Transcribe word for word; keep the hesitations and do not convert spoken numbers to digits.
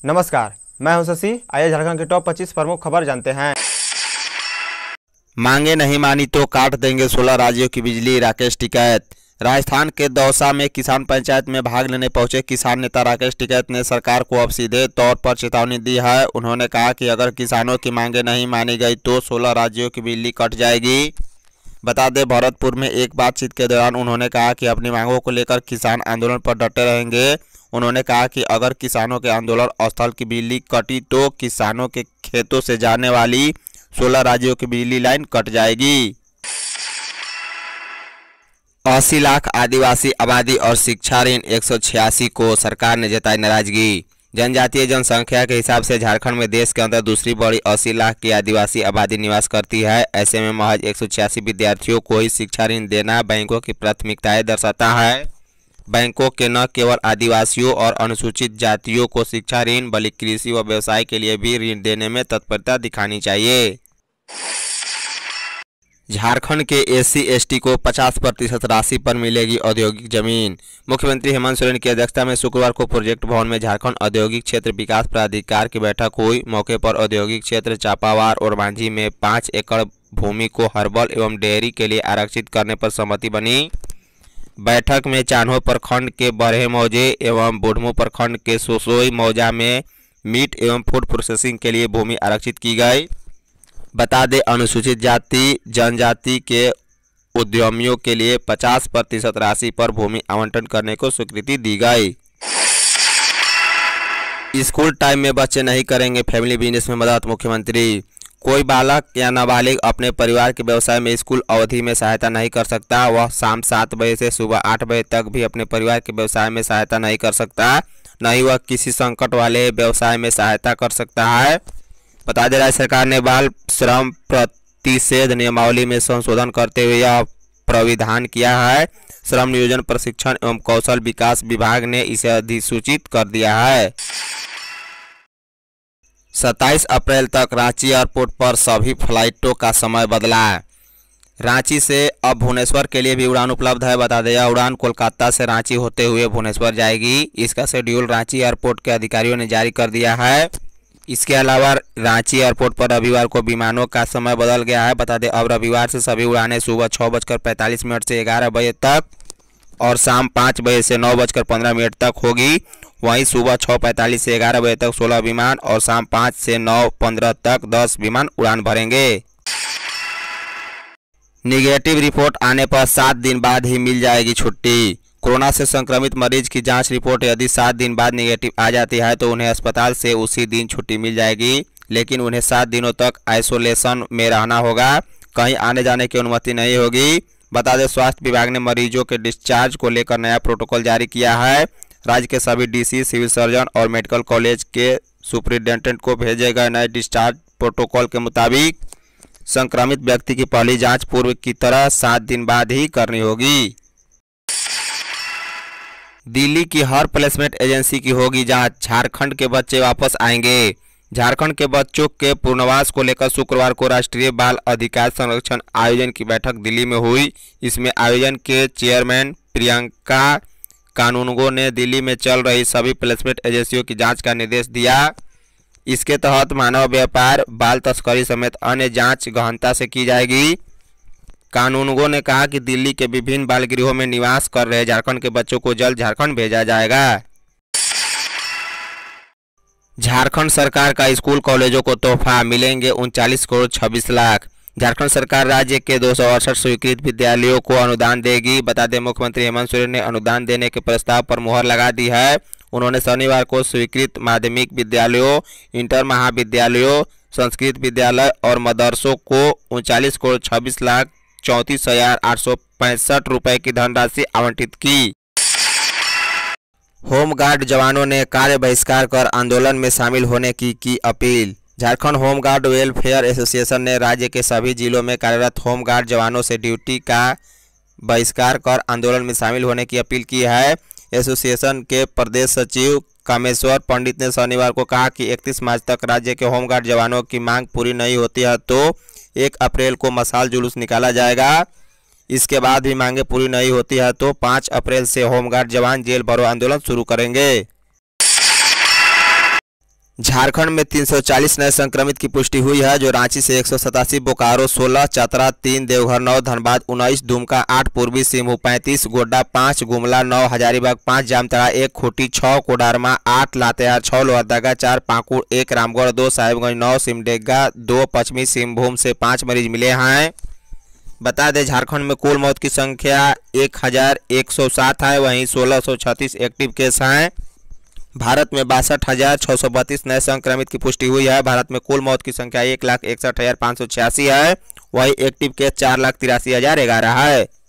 नमस्कार, मैं हूं शशि। आइए झारखंड के टॉप पच्चीस प्रमुख खबर जानते हैं। मांगे नहीं मानी तो काट देंगे सोलह राज्यों की बिजली, राकेश टिकैत। राजस्थान के दौसा में किसान पंचायत में भाग लेने पहुंचे किसान नेता राकेश टिकैत ने सरकार को अब सीधे तौर पर चेतावनी दी है। उन्होंने कहा कि अगर किसानों की मांगे नहीं मानी गई तो सोलह राज्यों की बिजली कट जाएगी। बता दें, भरतपुर में एक बातचीत के दौरान उन्होंने कहा कि अपनी मांगों को लेकर किसान आंदोलन पर डटे रहेंगे। उन्होंने कहा कि अगर किसानों के आंदोलन स्थल की बिजली कटी तो किसानों के खेतों से जाने वाली सोलह राज्यों की बिजली लाइन कट जाएगी। अस्सी लाख आदिवासी आबादी और शिक्षा ऋण एक सौ छियासी को सरकार ने जताई नाराजगी। जनजातीय जनसंख्या के हिसाब से झारखंड में देश के अंदर दूसरी बड़ी अस्सी लाख की आदिवासी आबादी निवास करती है। ऐसे में महज एक सौ छियासी विद्यार्थियों को ही शिक्षा ऋण देना बैंकों की प्राथमिकताएं दर्शाता है। बैंकों के न केवल आदिवासियों और अनुसूचित जातियों को शिक्षा ऋण बल्कि कृषि व व्यवसाय के लिए भी ऋण देने में तत्परता दिखानी चाहिए। झारखंड के एससी एसटी को पचास प्रतिशत राशि पर मिलेगी औद्योगिक जमीन। मुख्यमंत्री हेमंत सोरेन की अध्यक्षता में शुक्रवार को प्रोजेक्ट भवन में झारखंड औद्योगिक क्षेत्र विकास प्राधिकार की बैठक हुई। मौके पर औद्योगिक क्षेत्र चापावार और मांझी में पाँच एकड़ भूमि को हर्बल एवं डेयरी के लिए आरक्षित करने पर सहमति बनी। बैठक में चान्हो प्रखंड के बरहे मौजे एवं बुढ़मू प्रखंड के सोसोई मौजा में मीट एवं फूड प्रोसेसिंग के लिए भूमि आरक्षित की गई। बता दें, अनुसूचित जाति जनजाति के उद्यमियों के लिए पचास प्रतिशत राशि पर भूमि आवंटन करने को स्वीकृति दी गई। स्कूल टाइम में बच्चे नहीं करेंगे फैमिली बिजनेस में मदद। मुख्यमंत्री, कोई बालक या नाबालिग अपने परिवार के व्यवसाय में स्कूल अवधि में सहायता नहीं कर सकता। वह शाम सात बजे से सुबह आठ बजे तक भी अपने परिवार के व्यवसाय में सहायता नहीं कर सकता, न ही वह किसी संकट वाले व्यवसाय में सहायता कर सकता है। बता दें, राज्य सरकार ने बाल श्रम प्रतिषेध नियमावली में संशोधन करते हुए यह प्राविधान किया है। श्रम नियोजन प्रशिक्षण एवं कौशल विकास विभाग ने इसे अधिसूचित कर दिया है। सत्ताईस अप्रैल तक रांची एयरपोर्ट पर सभी फ्लाइटों का समय बदला। रांची से अब भुवनेश्वर के लिए भी उड़ान उपलब्ध है। बता दें, यह उड़ान कोलकाता से रांची होते हुए भुवनेश्वर जाएगी। इसका शेड्यूल रांची एयरपोर्ट के अधिकारियों ने जारी कर दिया है। इसके अलावा रांची एयरपोर्ट पर रविवार को विमानों का समय बदल गया है। बता दें, अब रविवार से सभी उड़ानें सुबह छः बजकर पैंतालीस मिनट से ग्यारह बजे तक और शाम पाँच बजे से नौ बजकर पंद्रह मिनट तक होगी। वहीं सुबह छः पैंतालीस से ग्यारह बजे तक सोलह विमान और शाम पाँच से नौ पंद्रह तक दस विमान उड़ान भरेंगे। निगेटिव रिपोर्ट आने पर सात दिन बाद ही मिल जाएगी छुट्टी। कोरोना से संक्रमित मरीज की जांच रिपोर्ट यदि सात दिन बाद निगेटिव आ जाती है तो उन्हें अस्पताल से उसी दिन छुट्टी मिल जाएगी, लेकिन उन्हें सात दिनों तक आइसोलेशन में रहना होगा। कहीं आने जाने की अनुमति नहीं होगी। बता दें, स्वास्थ्य विभाग ने मरीजों के डिस्चार्ज को लेकर नया प्रोटोकॉल जारी किया है। राज्य के सभी डीसी, सिविल सर्जन और मेडिकल कॉलेज के सुपरिटेंडेंट को भेजे गए नए डिस्चार्ज प्रोटोकॉल के मुताबिक संक्रमित व्यक्ति की पहली जांच पूर्व की तरह सात दिन बाद ही करनी होगी। दिल्ली की हर प्लेसमेंट एजेंसी की होगी जांच। झारखंड के बच्चे वापस आएंगे। झारखंड के बच्चों के पुनर्वास को लेकर शुक्रवार को राष्ट्रीय बाल अधिकार संरक्षण आयोजन की बैठक दिल्ली में हुई। इसमें आयोजन के चेयरमैन प्रियंका कानूनगो ने दिल्ली में चल रही सभी प्लेसमेंट एजेंसियों की जांच का निर्देश दिया। इसके तहत मानव व्यापार, बाल तस्करी समेत अन्य जांच गहनता से की जाएगी। कानूनगो ने कहा कि दिल्ली के विभिन्न बाल गृहों में निवास कर रहे झारखंड के बच्चों को जल्द झारखंड भेजा जाएगा। झारखंड सरकार का स्कूल कॉलेजों को तोहफा, मिलेंगे उनचालीस करोड़ छब्बीस लाख। झारखंड सरकार राज्य के दो सौ अड़सठ स्वीकृत विद्यालयों को अनुदान देगी। बता दें, मुख्यमंत्री हेमंत सोरेन ने अनुदान देने के प्रस्ताव पर मुहर लगा दी है। उन्होंने शनिवार को स्वीकृत माध्यमिक विद्यालयों, इंटर महाविद्यालयों, संस्कृत विद्यालय और मदरसों को उनचालीस करोड़ छब्बीस लाख चौंतीस हजार आठ सौ पैंसठ रुपए की धनराशि आवंटित की। होमगार्ड जवानों ने कार्य बहिष्कार कर आंदोलन में शामिल होने की की अपील। झारखंड होमगार्ड वेलफेयर एसोसिएशन ने राज्य के सभी जिलों में कार्यरत होमगार्ड जवानों से ड्यूटी का बहिष्कार कर आंदोलन में शामिल होने की अपील की है। एसोसिएशन के प्रदेश सचिव कामेश्वर पंडित ने शनिवार को कहा कि इकतीस मार्च तक राज्य के होमगार्ड जवानों की मांग पूरी नहीं होती है तो एक अप्रैल को मशाल जुलूस निकाला जाएगा। इसके बाद भी मांगे पूरी नहीं होती है तो पाँच अप्रैल से होमगार्ड जवान जेल भरो आंदोलन शुरू करेंगे। झारखंड में तीन सौ चालीस नए संक्रमित की पुष्टि हुई है, जो रांची से एक सौ सतासी, बोकारो सोलह, चतरा तीन, देवघर नौ, धनबाद उन्नीस, दुमका आठ, पूर्वी सिंहभूम पैंतीस, गोड्डा पाँच, गुमला नौ, हजारीबाग पाँच, जामताड़ा एक, खूंटी छः, कोडरमा आठ, लातेहार छः, लोहरदगा चार, पाकुड़ एक, रामगढ़ दो, साहिबगंज नौ, सिमडेगा दो, पश्चिमी सिंहभूम से पाँच मरीज मिले हैं। बता दें झारखंड में कुल मौत की संख्या एक हज़ार एक सौ सात है, वहीं सोलह सौ छत्तीस एक्टिव केस हैं। भारत में बासठ हजार छः सौ बत्तीस नए संक्रमित की पुष्टि हुई है। भारत में कुल मौत की संख्या एक लाख इकसठ हजार पाँच सौ छियासी है, वही एक्टिव केस चार लाख तिरासी हजार ग्यारह है।